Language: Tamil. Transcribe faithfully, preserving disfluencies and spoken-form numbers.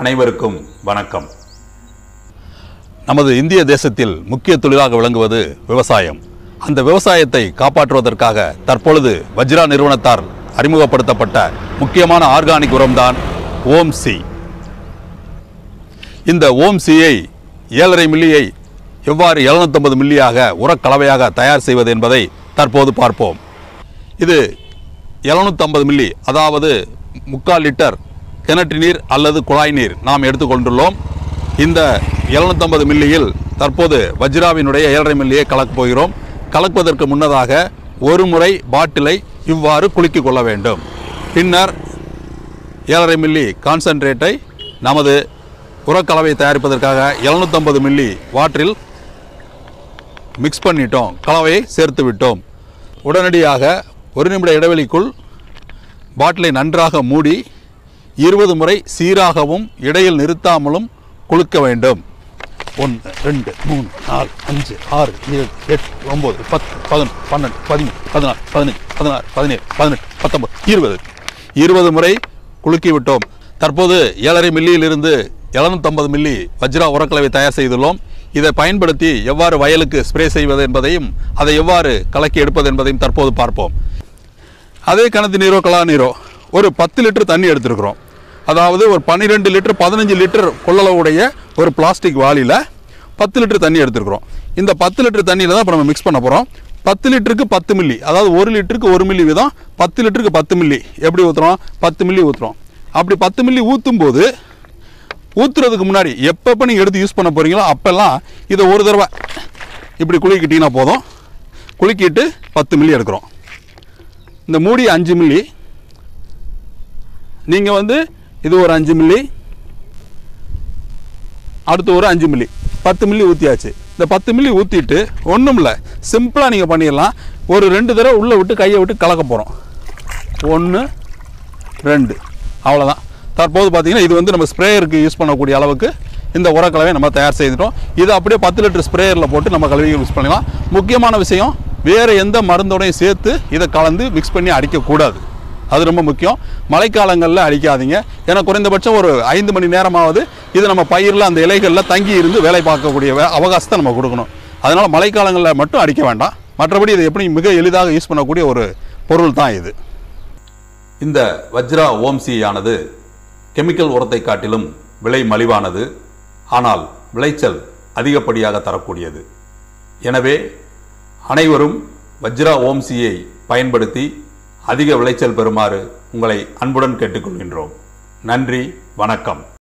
அனைவருக்கும் வணக்கம். நமது இந்திய தேசத்தில் முக்கிய தொழிலாக விளங்குவது விவசாயம். அந்த விவசாயத்தை காப்பாற்றுவதற்காக தற்பொழுது வஜ்ரா நிறுவனத்தால் அறிமுகப்படுத்தப்பட்ட முக்கியமான ஆர்கானிக் உரம்தான் ஓம் சி. இந்த ஓம் சியை ஏழரை மில்லியை எவ்வாறு எழுநூற்றி ஐம்பது மில்லியாக உரக்கலவையாக தயார் செய்வது என்பதை தற்போது பார்ப்போம். இது எழுநூற்றி ஐம்பது மில்லி, அதாவது முக்கால் லிட்டர் கிணற்று நீர் அல்லது குழாய் நீர் நாம் எடுத்துக்கொண்டுள்ளோம். இந்த எழுநூற்றி ஐம்பது மில்லியில் தற்போது வஜ்ராவினுடைய ஏழரை மில்லியை கலக்கப் போகிறோம். கலக்குவதற்கு முன்னதாக ஒரு முறை பாட்டிலை இவ்வாறு குலுக்கிக் கொள்ள வேண்டும். பின்னர் ஏழரை மில்லி கான்சன்ட்ரேட்டை நமது உரக்கலவை தயாரிப்பதற்காக எழுநூற்றி ஐம்பது மில்லி வாட்டரில் மிக்ஸ் பண்ணிட்டோம், கலவையை சேர்த்து விட்டோம். உடனடியாக ஒரு நிமிட இடைவெளிக்குள் பாட்டிலை நன்றாக மூடி இருபது முறை சீராகவும் இடையில் நிறுத்தாமலும் குலுக்க வேண்டும். ஒன்று, ரெண்டு, மூணு, நாலு, அஞ்சு, ஆறு, ஏழு, எட்டு, ஒம்பது, பத்து, பதினொன்று, பன்னெண்டு, பதிமூணு, பதினாலு, பதினஞ்சு, பதினாறு, பதினேழு, பதினெட்டு, பத்தொன்பது, இருபது இருபது முறை குலுக்கி விட்டோம். தற்போது ஏழரை மில்லியிலிருந்து எழுநூற்றி ஐம்பது மில்லி வஜ்ரா உரக்கலவை தயார் செய்துள்ளோம். இதை பயன்படுத்தி எவ்வாறு வயலுக்கு ஸ்ப்ரே செய்வது என்பதையும் அதை எவ்வாறு கலக்கி எடுப்பது என்பதையும் தற்போது பார்ப்போம். அதே கிணத்து நீரோ கலா நீரோ ஒரு பத்து லிட்டர் தண்ணி எடுத்துருக்குறோம். அதாவது ஒரு பன்னிரெண்டு லிட்டர் பதினஞ்சு லிட்டர் கொள்ளளவுடைய ஒரு பிளாஸ்டிக் வாளியில் பத்து லிட்டர் தண்ணி எடுத்துருக்குறோம். இந்த பத்து லிட்டர் தண்ணியில் தான் இப்போ நம்ம மிக்ஸ் பண்ண போகிறோம். பத்து லிட்டருக்கு பத்து மில்லி, அதாவது ஒரு லிட்டருக்கு ஒரு மில்லி வீதம் பத்து லிட்டருக்கு பத்து மில்லி எப்படி ஊற்றுறோம்? பத்து மில்லி ஊற்றுறோம். அப்படி பத்து மில்லி ஊற்றும் போது ஊற்றுறதுக்கு முன்னாடி எப்பப்போ நீங்கள் எடுத்து யூஸ் பண்ண போகிறீங்களோ அப்போல்லாம் இதை ஒரு தடவை இப்படி குலுக்கிட்டிங்கன்னா போதும். குலுக்கிட்டு பத்து மில்லி எடுக்கிறோம். இந்த மூடி அஞ்சு மில்லி, நீங்கள் வந்து இது ஒரு அஞ்சு மில்லி, அடுத்து ஒரு அஞ்சு மில்லி, பத்து மில்லி ஊற்றியாச்சு. இந்த பத்து மில்லி ஊற்றிட்டு ஒன்றும் இல்லை, சிம்பிளாக நீங்கள் பண்ணிடலாம். ஒரு ரெண்டு தடவை உள்ளே விட்டு கையை விட்டு கலக்க போகிறோம். ஒன்று, ரெண்டு, அவ்வளோதான். தற்போது பார்த்தீங்கன்னா இது வந்து நம்ம ஸ்ப்ரேயருக்கு யூஸ் பண்ணக்கூடிய அளவுக்கு இந்த உரக்கலவை நம்ம தயார் செய்துட்டோம். இது அப்படியே பத்து லிட்டர் ஸ்ப்ரேயரில் போட்டு நம்ம கலவையை யூஸ் பண்ணலாம். முக்கியமான விஷயம், வேறு எந்த மருந்தோடையும் சேர்த்து இதை கலந்து மிக்ஸ் பண்ணி அடிக்கக்கூடாது. அது ரொம்ப முக்கியம். மழைக்காலங்களில் அடிக்காதீங்க. ஏன்னா குறைந்தபட்சம் ஒரு ஐந்து மணி நேரமாவது இது நம்ம பயிரில் அந்த இலைகளில் தங்கி இருந்து வேலை பார்க்கக்கூடிய அவகாசத்தை நம்ம கொடுக்கணும். அதனால் மழைக்காலங்களில் மட்டும் அடிக்க வேண்டாம். மற்றபடி இதை எப்படி மிக எளிதாக யூஸ் பண்ணக்கூடிய ஒரு பொருள் தான் இது. இந்த வஜ்ரா ஓம் சி ஆனது கெமிக்கல் உரத்தை காட்டிலும் விலை மலிவானது, ஆனால் விளைச்சல் அதிகப்படியாக தரக்கூடியது. எனவே அனைவரும் வஜ்ரா ஓம் சியை பயன்படுத்தி அதிக விளைச்சல் பெறுமாறு உங்களை அன்புடன் கேட்டுக்கொள்கின்றோம். நன்றி, வணக்கம்.